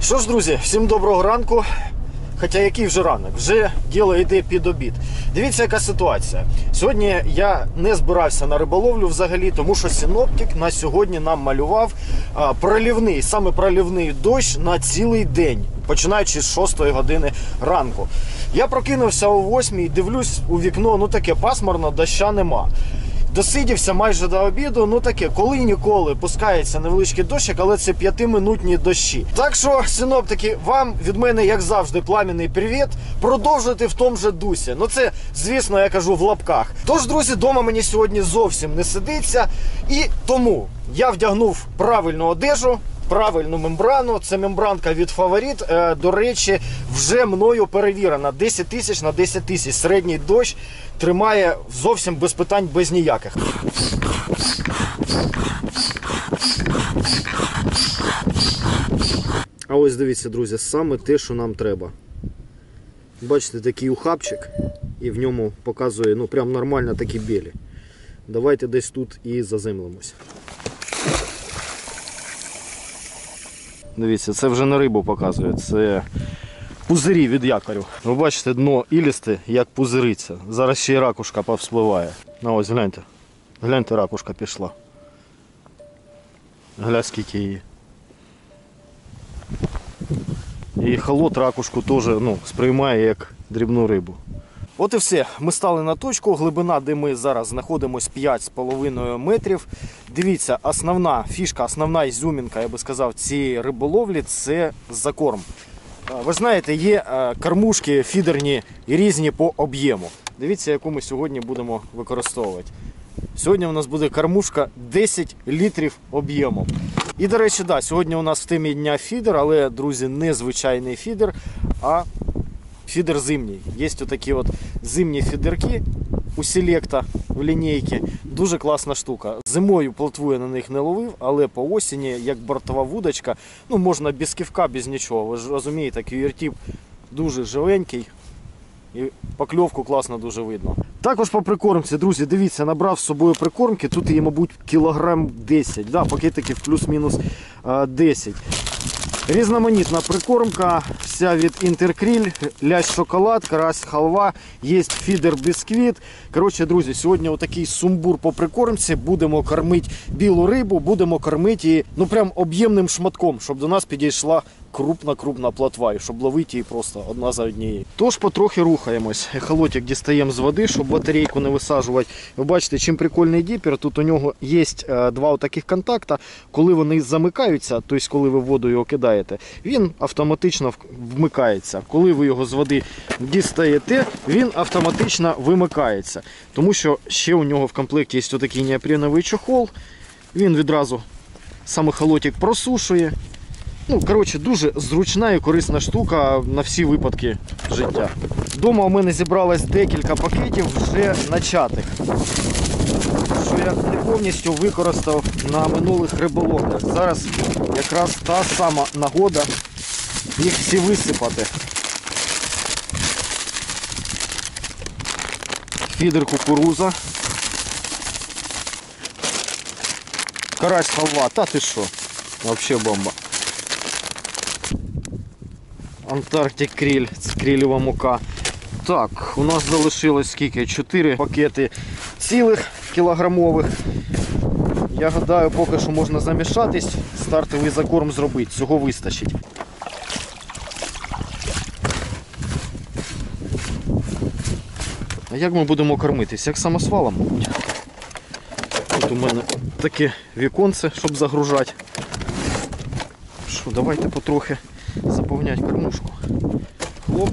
Що ж, друзі, всім доброго ранку. Хоча який вже ранок, вже діло йде під обід. Дивіться, яка ситуація. Сьогодні я не збирався на риболовлю взагалі, тому що синоптик на сьогодні нам малював проливний, саме проливний дощ на цілий день, починаючи з 6 години ранку. Я прокинувся о 8 і дивлюсь у вікно, ну таке пасмурно, доща нема. Досидівся майже до обіду, ну таке, коли-ніколи пускається невеличкий дощик, але це 5-минутні дощі. Так що, синоптики, вам від мене, як завжди, пламенний привіт. Продовжуйте в тому же дусі. Ну це, звісно, я кажу в лапках. Тож, друзі, дома мені сьогодні зовсім не сидиться. І тому я вдягнув правильну одежу, правильну мембрану. Це мембранка від Фаворит. До речі, вже мною перевірена. 10 тисяч на 10 тисяч. Середній дощ тримає зовсім без питань, без ніяких. А ось дивіться, друзі, саме те, що нам треба. Бачите, такий ухабчик, і в ньому показує, ну прям нормально такі білі. Давайте десь тут і заземлимося. Дивіться, це вже не рибу показує, це пузирі від якорю. Ви бачите, дно ілісте, як пузириться. Зараз ще й ракушка повспливає. Ну ось, гляньте. Гляньте, ракушка пішла. Глянь, скільки її. І холод ракушку теж, ну, сприймає як дрібну рибу. От і все. Ми стали на точку. Глибина, де ми зараз знаходимося, 5,5 метрів. Дивіться, основна фішка, основна ізюмінка, я би сказав, цієї риболовлі – це закорм. Ви знаєте, є кормушки фідерні і різні по об'єму. Дивіться, яку ми сьогодні будемо використовувати. Сьогодні у нас буде кормушка 10 літрів об'ємом. І, до речі, да, сьогодні у нас в темі дня фідер, але, друзі, не звичайний фідер, а фідер зимній. Є отакі от зимні фідерки у Селекта в лінійці. Дуже класна штука. Зимою плотву я на них не ловив, але по осені, як бортова вудочка, ну можна без кивка, без нічого. Ви ж розумієте, QWERTY дуже живенький і покльовку класно дуже видно. Також по прикормці, друзі, дивіться, набрав з собою прикормки, тут її, мабуть, кілограм 10, да, пакетиків плюс-мінус 10. Різноманітна прикормка, вся від Інтеркріль, лящ шоколад, карась халва, є фідер бісквіт. Коротше, друзі, сьогодні отакий сумбур по прикормці, будемо кормити білу рибу, будемо кормити її, ну прям об'ємним шматком, щоб до нас підійшла крупна плотва, і щоб ловити її просто одна за однією. Тож потрохи рухаємось. Ехолотик дістаємо з води, щоб батарейку не висаджувати. Ви бачите, чим прикольний діпер, тут у нього є два таких контакта. Коли вони замикаються, тобто коли ви в воду його кидаєте, він автоматично вмикається. Коли ви його з води дістаєте, він автоматично вимикається. Тому що ще у нього в комплекті є отакий неопреновий чохол. Він відразу сам ехолотик просушує. Ну, коротше, дуже зручна і корисна штука на всі випадки життя. Дома у мене зібралось декілька пакетів вже начатих, що я не повністю використав на минулих риболовлях. Зараз якраз та сама нагода їх всі висипати. Фідер кукуруза. Карась халва, та ти що? Взагалі бомба. Антарктик кріль, це крілєва мука. Так, у нас залишилось скільки? 4 пакети цілих кілограмових. Я гадаю, поки що можна замішатись, стартовий закорм зробити, цього вистачить. А як ми будемо кормитись? Як самосвалом, мабуть. Тут у мене таке віконце, щоб загружати. Що, давайте потрохи заповнять кормушку. Хлоп.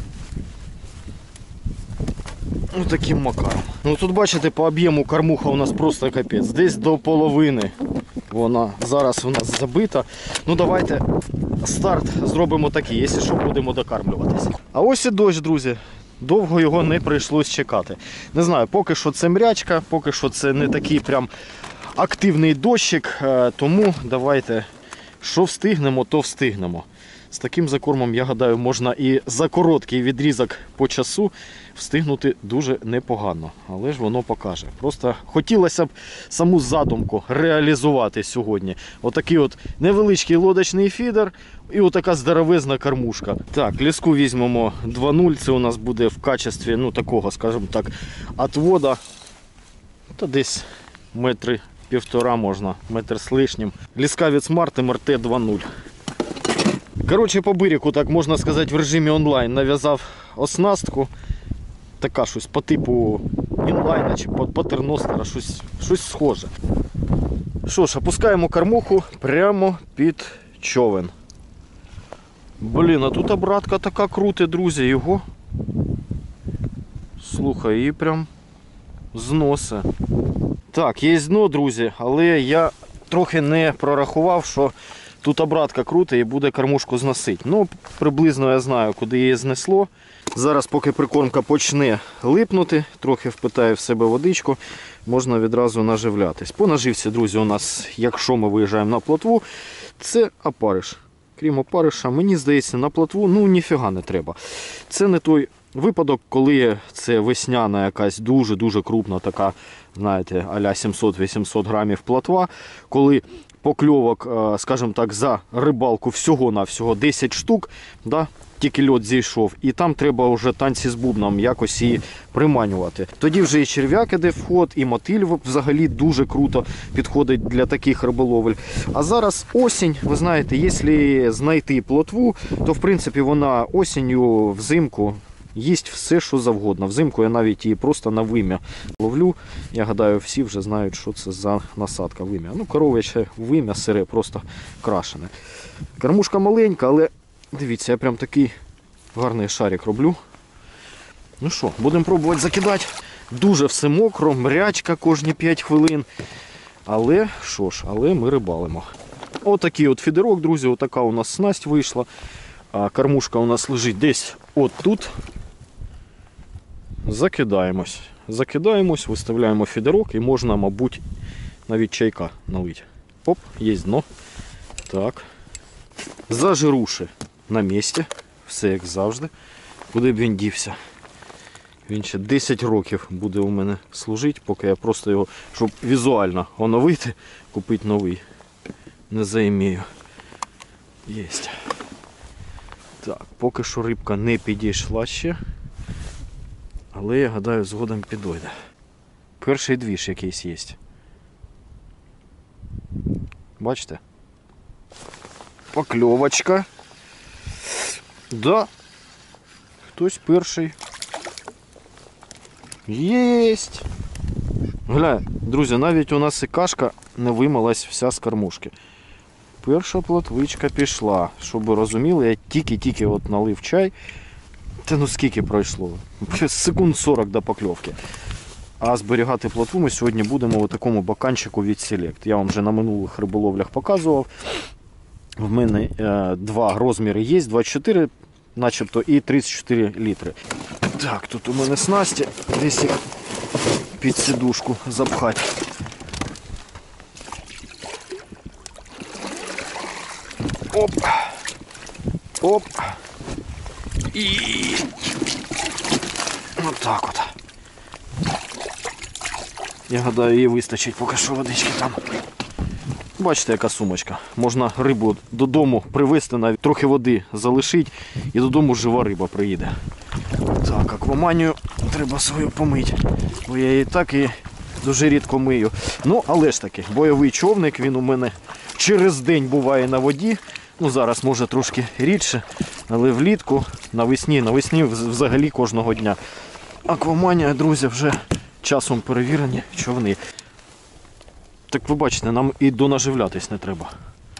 Ось таким макаром. Ну тут бачите, по об'єму кормуха у нас просто капець. Десь до половини вона зараз у нас забита. Ну давайте старт зробимо такий, якщо що, будемо докармлюватися. А ось і дощ, друзі. Довго його не прийшлось чекати. Не знаю, поки що це мрячка, поки що це не такий прям активний дощик. Тому давайте, що встигнемо, то встигнемо. З таким закормом, я гадаю, можна і за короткий відрізок по часу встигнути дуже непогано. Але ж воно покаже. Просто хотілося б саму задумку реалізувати сьогодні. Отакий от невеличкий лодочний фідер і отака здоровезна кормушка. Так, ліску візьмемо 2.0. Це у нас буде в качестві, ну такого, скажімо так, отвода. Та десь метри півтора можна, метр з лишнім. Ліска від Smart МРТ 2.0. Коротше, по бирику, так можна сказати, в режимі онлайн нав'язав оснастку. Така щось по типу інлайна чи патерностера, щось схоже. Що ж, опускаємо кормуху прямо під човен. Блін, а тут обратка така крута, друзі, його. Слухай, її прям зноси. Так, є дно, друзі, але я трохи не прорахував, що тут обратка крута і буде кормушку зносити. Ну, приблизно я знаю, куди її знесло. Зараз, поки прикормка почне липнути, трохи впитає в себе водичку, можна відразу наживлятись. По наживці, друзі, у нас, якщо ми виїжджаємо на плотву, це опариш. Крім опариша, мені здається, на плотву, ну, ніфіга не треба. Це не той випадок, коли це весняна якась дуже-дуже крупна така, знаєте, а-ля 700-800 грамів плотва, коли покльовок, скажімо так, за рибалку всього-навсього 10 штук, да, тільки льот зійшов, і там треба вже танці з бубном якось її приманювати. Тоді вже і черв'як іде в ход, і мотиль взагалі дуже круто підходить для таких риболовель. А зараз осінь, ви знаєте, якщо знайти плотву, то в принципі вона осінню, взимку їсть все, що завгодно. Взимку я навіть її просто на вим'я ловлю. Я гадаю, всі вже знають, що це за насадка вим'я. Ну, коров'яче вим'я сире, просто крашене. Кормушка маленька, але дивіться, я прям такий гарний шарик роблю. Ну що, будемо пробувати закидати. Дуже все мокро, мрячка кожні 5 хвилин. Але, що ж, але ми рибалимо. Отакий от фідерок, друзі, отака у нас снасть вийшла. А кормушка у нас лежить десь от тут. Закидаємось. Закидаємось, виставляємо фідерок і можна, мабуть, навіть чайка налити. Оп, є дно. Так. Зажируши на місці. Все як завжди. Куди б він дівся? Він ще 10 років буде у мене служити, поки я просто його, щоб візуально оновити, купити новий. Не заімію. Єсть. Так, поки що рибка не підійшла ще. Але я гадаю, згодом підойде. Перший двіж якийсь є. Бачите? Покльовочка. Да. Хтось перший. Єсть. Гля, друзі, навіть у нас і кашка не вимилась вся з кормушки. Перша плотвичка пішла. Щоб ви розуміли, я тільки от налив чай. Та ну скільки пройшло? Секунд 40 до покльовки. А зберігати плотву ми сьогодні будемо у такому баканчику від Select. Я вам вже на минулих риболовлях показував. В мене два розміри є, 24 начебто і 34 літри. Так, тут у мене снасті, десь їх під сидушку запхати. Оп! Оп! І отак от. Я гадаю, її вистачить поки що водички там. Бачите, яка сумочка. Можна рибу додому привезти, навіть трохи води залишити, і додому жива риба приїде. Так, акваманію треба свою помити, бо я її так і дуже рідко мию. Ну, але ж таки, бойовий човник, він у мене через день буває на воді. Ну, зараз може трошки рідше, але влітку, навесні взагалі кожного дня. Акваманія, друзі, вже часом перевірені човни. Так ви бачите, нам і донаживлятись не треба.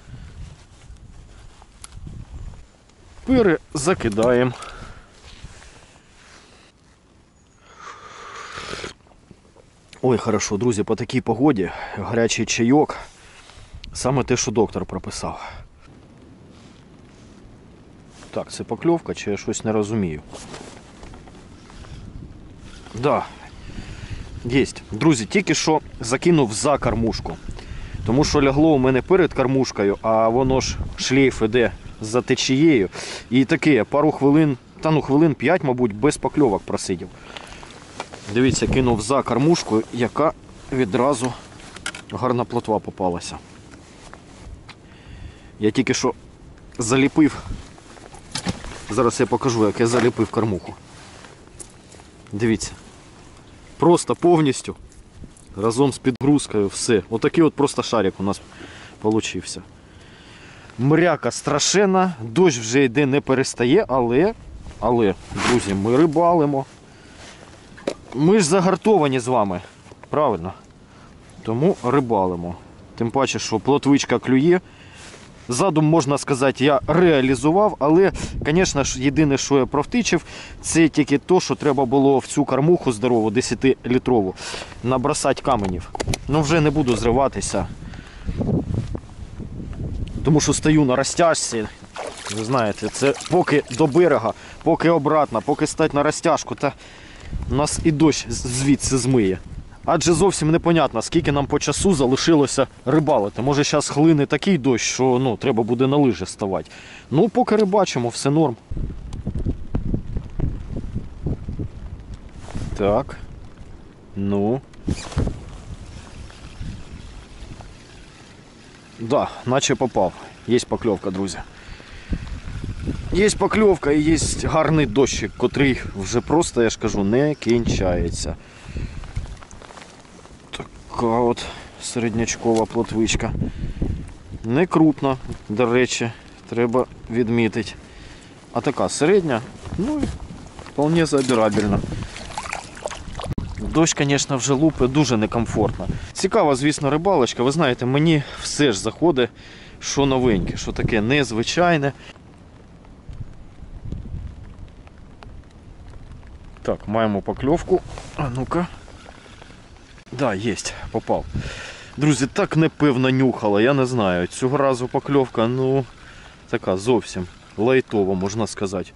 Перезакидаємо. Ой, хорошо, друзі, по такій погоді гарячий чайок. Саме те, що доктор прописав. Так, це покльовка, чи я щось не розумію? Да. Єсть. Друзі, тільки що закинув за кормушку. Тому що лягло у мене перед кормушкою, а воно ж шлейф іде за течією. І таке, пару хвилин, хвилин 5, мабуть, без покльовок просидів. Дивіться, кинув за кормушку, яка відразу гарна плотва попалася. Я тільки що заліпив. Зараз я покажу, як я заліпив кормуху. Дивіться. Просто повністю. Разом з підгрузкою все. Отакий от просто шарик у нас получився. Мряка страшенна, дощ вже йде, не перестає, але, друзі, ми рибалимо. Ми ж загартовані з вами, правильно? Тому рибалимо. Тим паче, що плотвичка клює. Задум, можна сказати, я реалізував, але, звісно ж, єдине, що я провтичив, це тільки те, що треба було в цю кормуху здорову, 10-літрову, набросати каменів. Ну, вже не буду зриватися, тому що стою на розтяжці. Ви знаєте, це поки до берега, поки обратно, поки стати на розтяжку, та нас і дощ звідси змиє. Адже зовсім непонятно, скільки нам по часу залишилося рибалити. Може зараз хлине такий дощ, що треба буде на лижі ставати. Ну, поки рибачимо, все норм. Так. Ну. Да, наче попав. Є покльовка, друзі. Є покльовка і є гарний дощик, котрий вже просто, я ж кажу, не кінчається. Така от середнячкова плотвичка. Не крупна, до речі, треба відмітити. А така середня, ну і вполне забирабельна. Дощ, звісно, вже лупить дуже некомфортно. Цікава, звісно, рибалочка. Ви знаєте, мені все ж заходить, що новеньке, що таке незвичайне. Так, маємо покльовку. А ну-ка. Да, є, попав. Друзі, так непевно нюхало, я не знаю. Цього разу покльовка, ну, така зовсім лайтова, можна сказати.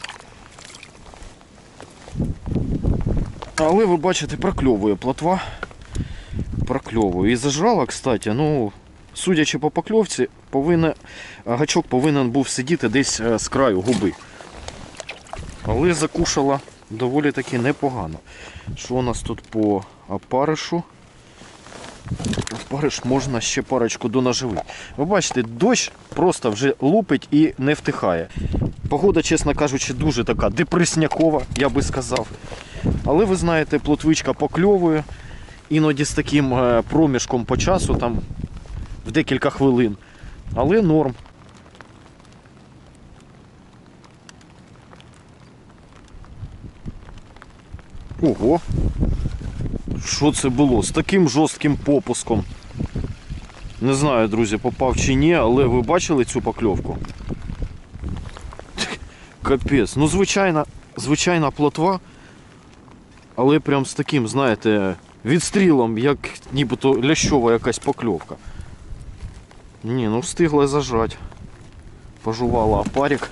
Але ви бачите, прокльовує плотва. Прокльовує. І зажрала, кстати, ну, судячи по покльовці, гачок повинен був сидіти десь з краю губи. Але закушала доволі таки непогано. Що у нас тут по опаришу? Опариш можна ще парочку донаживити. Ви бачите, дощ просто вже лупить і не втихає. Погода, чесно кажучи, дуже така депреснякова, я би сказав. Але ви знаєте, плотвичка покльовує. Іноді з таким проміжком по часу, там в декілька хвилин. Але норм. Ого! Що це було? З таким жорстким попуском. Не знаю, друзі, попав чи ні, але ви бачили цю покльовку? Капець. Ну, звичайна плотва, але прям з таким, знаєте, відстрілом, як нібито лящова якась покльовка. Ні, ну встигла зажать. Пожувала опарик.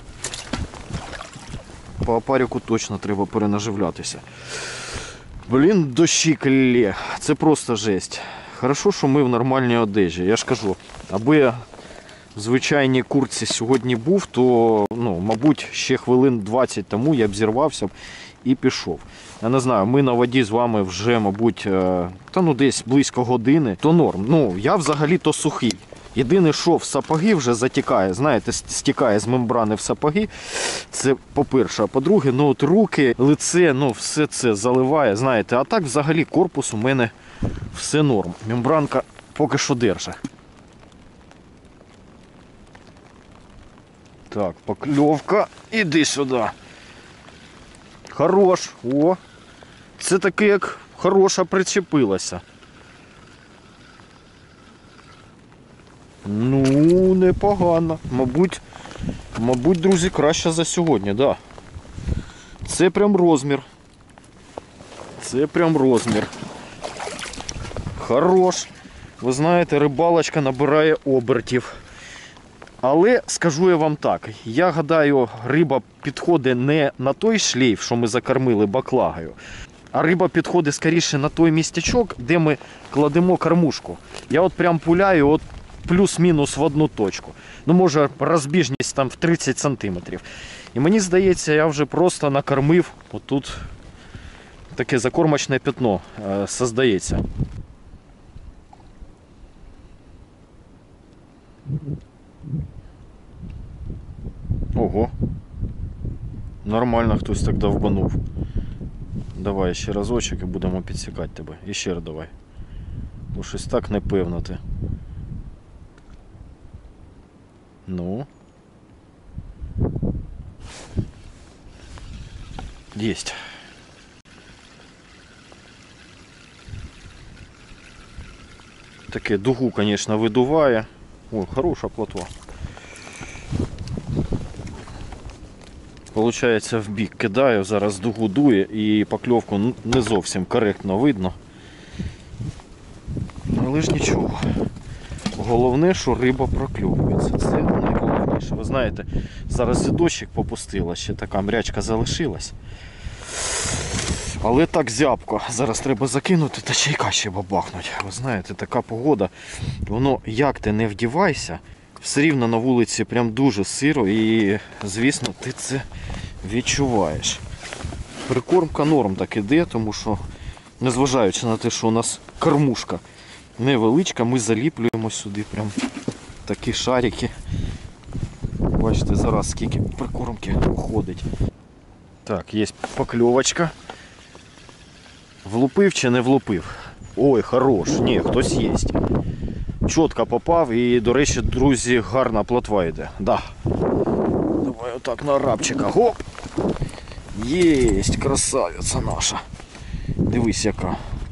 По опарику точно треба перенаживлятися. Блін, дощик лє. Це просто жесть. Хорошо, що ми в нормальній одежі. Я ж кажу, аби я в звичайній куртці сьогодні був, то, ну, мабуть, ще хвилин 20 тому я б зірвався б і пішов. Я не знаю, ми на воді з вами вже, мабуть, десь близько години, то норм. Ну, я взагалі-то сухий. Єдине, що в сапоги вже затікає, знаєте, стікає з мембрани в сапоги, це по-перше. А по-друге, ну от руки, лице, ну все це заливає, знаєте. А так взагалі корпус у мене все норм. Мембранка поки що держить. Так, покльовка, іди сюди. Хорош, о, це таке як хороша причепилася. Ну, непогано. Мабуть, друзі, краще за сьогодні, да. Це прям розмір. Це прям розмір. Хорош. Ви знаєте, рибалочка набирає обертів. Але скажу я вам так, я гадаю, риба підходить не на той шлейф, що ми закормили баклагою, а риба підходить скоріше на той містечок, де ми кладемо кормушку. Я от прям пуляю от плюс-мінус в одну точку. Ну, може, розбіжність там в 30 сантиметрів. І мені здається, я вже просто накормив, отут таке закормочне пятно создається. Ого. Нормально хтось так довбанув. Давай ще разочок і будемо підсікати тебе. І ще раз давай. Бо щось так непевно ти. Ну. Єсть. Таке дугу, конечно, видуває. Ой, хороша плотва. Получається, в бік кидаю, зараз дугу дує і покльовку не зовсім коректно видно. Але ж нічого. Головне, що риба прокльовується. Це найголовніше. Ви знаєте, зараз і дощик попустила, ще така мрячка залишилась. Але так зябко. Зараз треба закинути та чайка ще бабахнуть. Ви знаєте, така погода. Воно, як ти не вдівайся, все рівно на вулиці прям дуже сиро і, звісно, ти це відчуваєш. Прикормка норм так іде, тому що, незважаючи на те, що у нас кормушка невеличка, ми заліплюємо сюди прям такі шарики. Бачите, зараз скільки прикормки уходить. Так, є покльовочка. Влупив чи не влупив? Ой, хорош. Ні, хтось є. Чітко попав і, до речі, друзі, гарна плотва йде. Да. Давай отак на рабчика. Гоп! Єсть, красавиця наша. Дивись яка.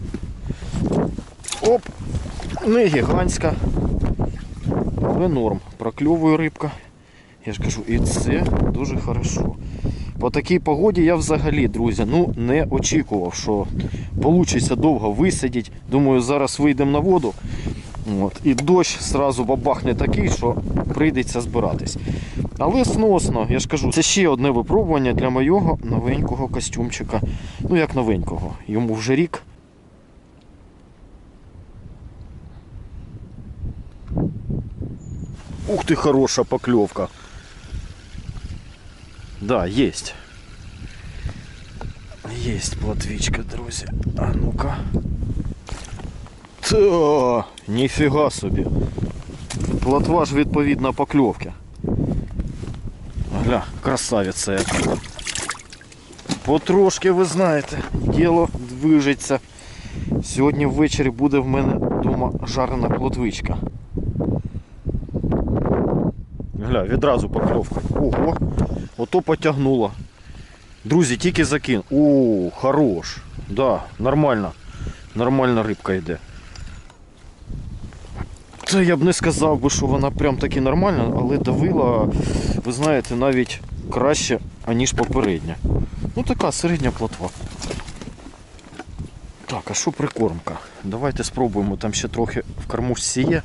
Оп! Не гігантська. Але норм. Прокльовує рибка. Я ж кажу, і це дуже хорошо. По такій погоді я взагалі, друзі, не очікував, що вийде довго висидіти. Думаю, зараз вийдемо на воду. От, і дощ одразу бабахне такий, що прийдеться збиратись. Але сносно, я ж кажу, це ще одне випробування для моєго новенького костюмчика. Ну як новенького, йому вже рік. Ух ти, хороша покльовка. Да, есть. Есть плотвичка, друзі. А ну-ка. Та, ніфіга собі. Плотва ж відповідна покльовки. Гля, красавиця яка. Потрошки, ви знаєте, діло движеться. Сьогодні ввечері буде в мене вдома жарена плотвичка. Гля, відразу покльовка. Ого, ото потягнуло. Друзі, тільки закинь. О, хорош. Да, нормально. Нормальна рибка йде. Це я б не сказав би, що вона прям таки нормальна, але давила, ви знаєте, навіть краще, аніж попередня. Ну така середня плотва. Так, а що прикормка? Давайте спробуємо, там ще трохи в кормушці є.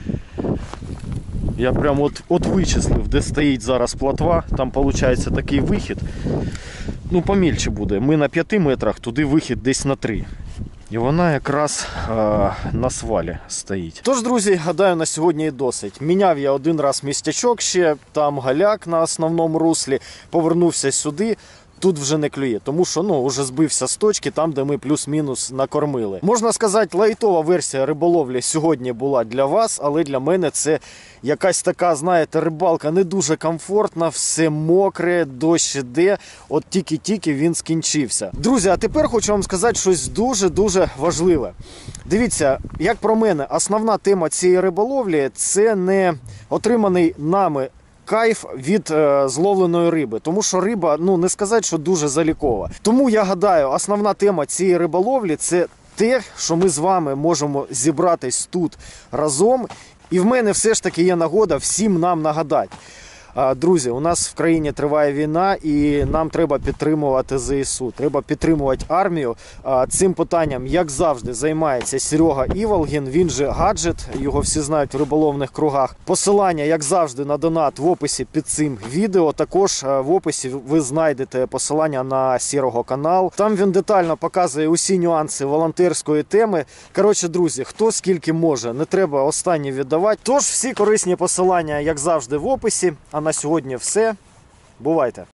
Я прям от вичислив, де стоїть зараз плотва, там виходить такий вихід. Ну, помільче буде. Ми на 5 метрах, туди вихід десь на 3. І вона якраз на свалі стоїть. Тож, друзі, гадаю, на сьогодні і досить. Міняв я один раз містячок ще, там галяк на основному руслі, повернувся сюди. Тут вже не клює, тому що вже збився з точки, там, де ми плюс-мінус накормили. Можна сказати, лайтова версія риболовлі сьогодні була для вас, але для мене це якась така, знаєте, рибалка не дуже комфортна, все мокре, дощ іде, от тільки-тільки він скінчився. Друзі, а тепер хочу вам сказати щось дуже-дуже важливе. Дивіться, як про мене, основна тема цієї риболовлі – це не отриманий нами кайф від зловленої риби. Тому що риба, не сказати, що дуже залікова. Тому я гадаю, основна тема цієї риболовлі – це те, що ми з вами можемо зібратись тут разом. І в мене все ж таки є нагода всім нам нагадати. Друзі, у нас в країні триває війна і нам треба підтримувати ЗСУ, треба підтримувати армію. Цим питанням, як завжди, займається Серега Іволгін, він же Гаджет, його всі знають в риболовних кругах. Посилання, як завжди, на донат в описі під цим відео. Також в описі ви знайдете посилання на Сірого канал. Там він детально показує усі нюанси волонтерської теми. Коротше, друзі, хто скільки може, не треба останнє віддавати. Тож, всі корисні посилання, як завжди, в описі. А на сьогодні все. Бувайте!